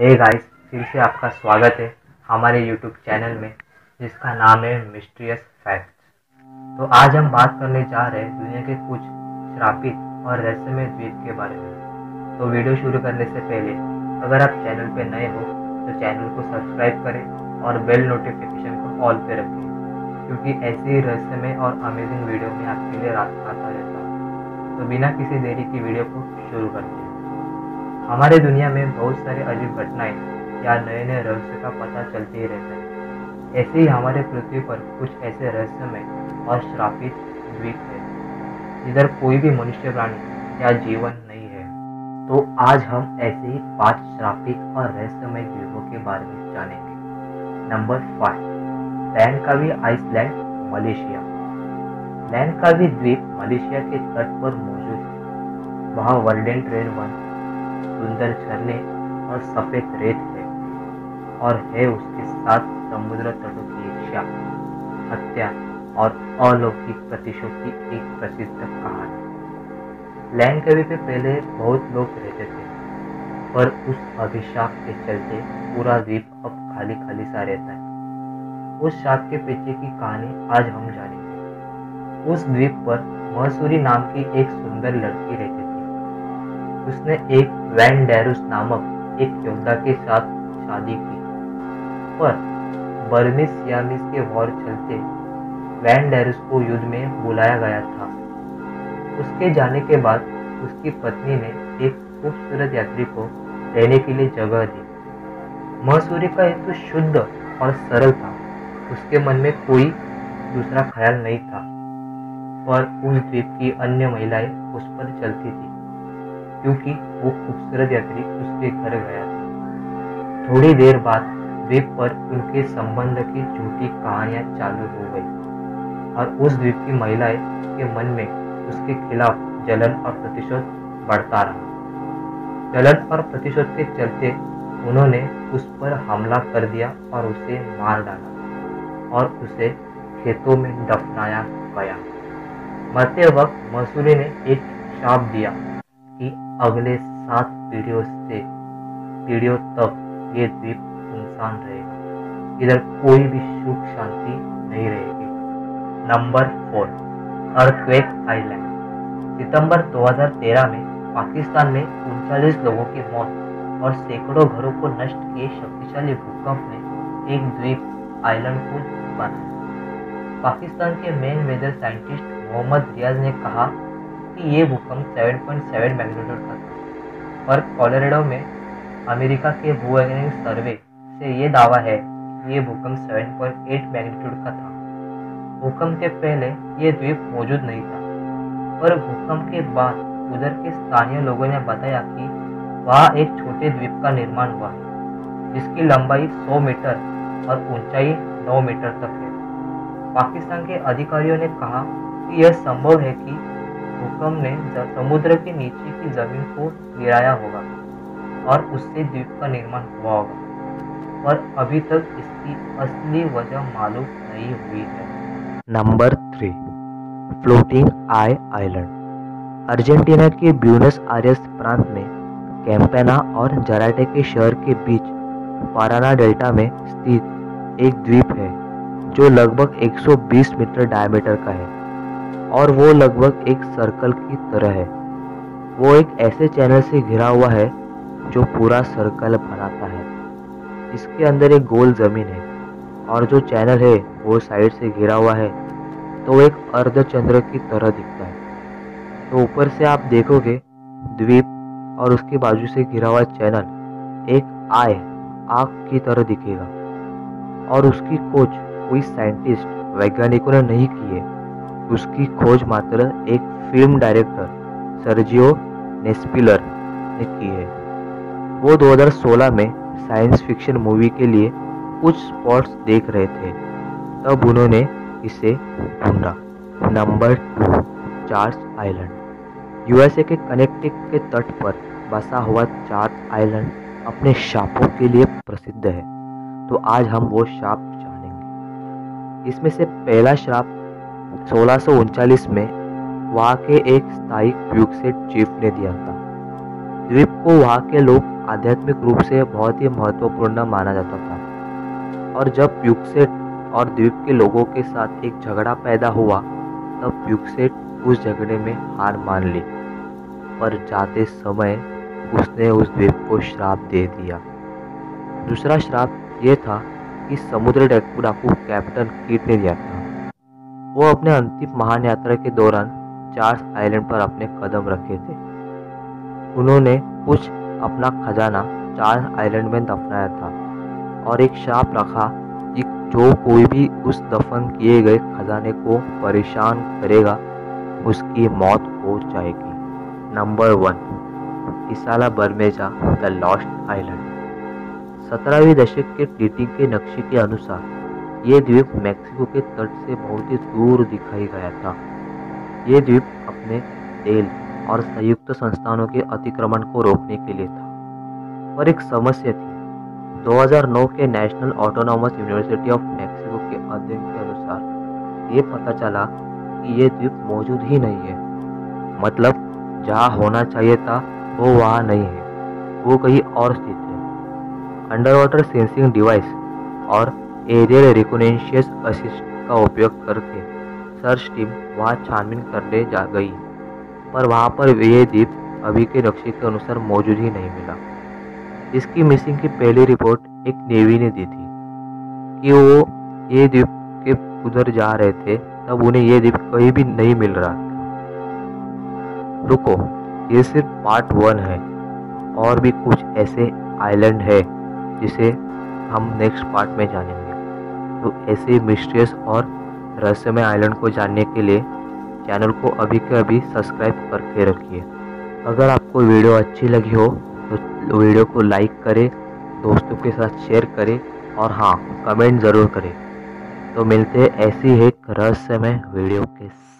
Hey guys, फिर से आपका स्वागत है हमारे यूट्यूब चैनल में जिसका नाम है मिस्टीरियस फैक्ट्स। तो आज हम बात करने जा रहे हैं दुनिया के कुछ श्रापित और रहस्यमय द्वीप के बारे में। तो वीडियो शुरू करने से पहले अगर आप चैनल पे नए हो तो चैनल को सब्सक्राइब करें और बेल नोटिफिकेशन को ऑल पे रखें, क्योंकि ऐसी ही रहस्यमय और अमेजिंग वीडियो में आपके लिए रात आता रहता हूँ। तो बिना किसी देरी की वीडियो को शुरू करते हैं। हमारे दुनिया में बहुत सारे अजीब घटनाएं या नए नए रहस्य का पता चलते ही रहता है। ऐसे ही हमारे पृथ्वी पर कुछ ऐसे रहस्यमय और श्रापित द्वीप है जिधर कोई भी मनुष्य प्राणी या जीवन नहीं है। तो आज हम ऐसे ही 5 श्रापित और रहस्यमय द्वीपों के बारे में जानेंगे। Number 5, Langkawi island, Malaysia. Langkawi द्वीप मलेशिया के तट पर मौजूद है। वहाँ वर्ल्डेन ट्रेड 1, सुंदर झरने और सफेद रेत है और है उसके साथ समुद्र तटों की ईर्ष्या, हत्या और अलौकिक प्रतिशोध की एक प्रसिद्ध कहानी। लैंकावी पे पहले बहुत लोग रहते थे, पर उस अभिशाप के चलते पूरा द्वीप अब खाली खाली सा रहता है। उस शाप के पीछे की कहानी आज हम जानेंगे। उस द्वीप पर मसूरी नाम की एक सुंदर लड़की रहती थी। उसने एक वैन डैरुस नामक एक योद्धा के साथ शादी की, पर बर्मिस सियामीज के वॉर चलते वैन डैरुस को युद्ध में बुलाया गया था। उसके जाने के बाद उसकी पत्नी ने एक खूबसूरत यात्री को रहने के लिए जगह दी। मसूरी का हेतु शुद्ध और सरल था। उसके मन में कोई दूसरा ख्याल नहीं था, पर उस द्वीप की अन्य महिलाएं उस पर चलती थी क्योंकि वो खूबसूरत यात्री उसके घर गया था। थोड़ी देर बाद द्वीप पर उनके संबंध की झूठी कहानियां चालू हो गई और उस द्वीप की महिलाएं के मन में उसके खिलाफ जलन और प्रतिशोध बढ़ता रहा। जलन और प्रतिशोध के चलते उन्होंने उस पर हमला कर दिया और उसे मार डाला और उसे खेतों में दफनाया गया। मरते वक्त मसूरी ने एक शाप दिया कि अगले 7 पीढ़ियों तक ये द्वीप सुनसान रहेगा। इधर कोई भी सुख शांति नहीं रहेगी। Number 4, earthquake island. सितंबर 2013 में पाकिस्तान में 39 लोगों की मौत और सैकड़ों घरों को नष्ट किए शक्तिशाली भूकंप ने एक द्वीप आइलैंड को बनाया। पाकिस्तान के main weather scientist Mohammad Riaz ने कहा कि ये भूकंप 7.7 मैग्नीट्यूड का था, पर कोलोराडो में अमेरिका के भूवैज्ञानिक सर्वे से ये दावा है कि ये भूकंप 7.8 मैग्नीट्यूड का था। भूकंप के पहले ये द्वीप मौजूद नहीं था, पर भूकंप के बाद उधर के स्थानीय लोगों ने बताया कि वहाँ एक छोटे द्वीप का निर्माण हुआ है जिसकी लंबाई 100 मीटर और ऊंचाई 9 मीटर तक है। पाकिस्तान के अधिकारियों ने कहा कि यह संभव है कि भूकंप ने समुद्र के नीचे की जमीन को गिराया होगा और उससे द्वीप का निर्माण हुआ होगा, पर अभी तक इसकी असली वजह मालूम नहीं हुई है। Number 3, floating eye island. Argentina के ब्यूनस आयर्स प्रांत में कैम्पेना और जराटे के शहर के बीच पाराना डेल्टा में स्थित एक द्वीप है जो लगभग 120 मीटर डायमीटर का है और वो लगभग एक सर्कल की तरह है। वो एक ऐसे चैनल से घिरा हुआ है जो पूरा सर्कल बनाता है। इसके अंदर एक गोल जमीन है और जो चैनल है वो साइड से घिरा हुआ है तो एक अर्धचंद्र की तरह दिखता है। तो ऊपर से आप देखोगे द्वीप और उसके बाजू से घिरा हुआ चैनल एक आँख की तरह दिखेगा और उसकी खोज कोई साइंटिस्ट वैज्ञानिकों ने नहीं की है। उसकी खोज मात्र एक फिल्म डायरेक्टर सर्जियो नेस्पिलर ने की है। वो 2016 में साइंस फिक्शन मूवी के लिए कुछ स्पॉट्स देख रहे थे, तब उन्होंने इसे ढूंढा। Number 2, Charles island. यूएसए के कनेक्टिकट के तट पर बसा हुआ चार्ल्स आइलैंड अपने शापों के लिए प्रसिद्ध है। तो आज हम वो शाप जानेंगे। इसमें से पहला शाप 1639 में वहाँ के एक स्थायी प्यूक्सेट चीफ ने दिया था। द्वीप को वहाँ के लोग आध्यात्मिक रूप से बहुत ही महत्वपूर्ण माना जाता था, और जब प्यूक्सेट और द्वीप के लोगों के साथ एक झगड़ा पैदा हुआ तब प्यूक्सेट उस झगड़े में हार मान ली, पर जाते समय उसने उस द्वीप को श्राप दे दिया। दूसरा श्राप ये था कि समुद्र डाकू कैप्टन किड ने दिया था। वो अपने अंतिम महान यात्रा के दौरान चार्ल्स आइलैंड पर अपने कदम रखे थे। उन्होंने कुछ अपना खजाना चार्ल्स आइलैंड में दफनाया था और एक श्राप रखा कि जो कोई भी उस दफन किए गए खजाने को परेशान करेगा उसकी मौत हो जाएगी। Number 1, Isla Bermeja the lost island. 17वीं दशक के टीटी के नक्शे के अनुसार ये द्वीप मैक्सिको के तट से बहुत ही दूर दिखाई गया था। ये द्वीप अपने तेल और संयुक्त संस्थानों के अतिक्रमण को रोकने के लिए था, पर एक समस्या थी। 2009 के national autonomous university of Mexico के अध्ययन के अनुसार ये पता चला कि ये द्वीप मौजूद ही नहीं है। मतलब जहाँ होना चाहिए था वो वहाँ नहीं है, वो कहीं और स्थित है। अंडर वाटर सेंसिंग डिवाइस और एरियल रिकॉग्निशन असिस्ट का उपयोग करके सर्च टीम वहाँ छानबीन करने जा गई, पर वहाँ पर ये द्वीप अभी के नक्शे के अनुसार मौजूद ही नहीं मिला। इसकी मिसिंग की पहली रिपोर्ट एक नेवी ने दी थी कि वो ये द्वीप के उधर जा रहे थे, तब उन्हें ये द्वीप कहीं भी नहीं मिल रहा था। रुको, ये सिर्फ पार्ट 1 है, और भी कुछ ऐसे आइलैंड है जिसे हम नेक्स्ट पार्ट में जानेंगे। तो ऐसे मिस्टीरियस और रहस्यमय आइलैंड को जानने के लिए चैनल को अभी के अभी सब्सक्राइब करके रखिए। अगर आपको वीडियो अच्छी लगी हो तो वीडियो को लाइक करें, दोस्तों के साथ शेयर करें और हाँ, कमेंट ज़रूर करें। तो मिलते हैं ऐसी एक रहस्यमय वीडियो के साथ।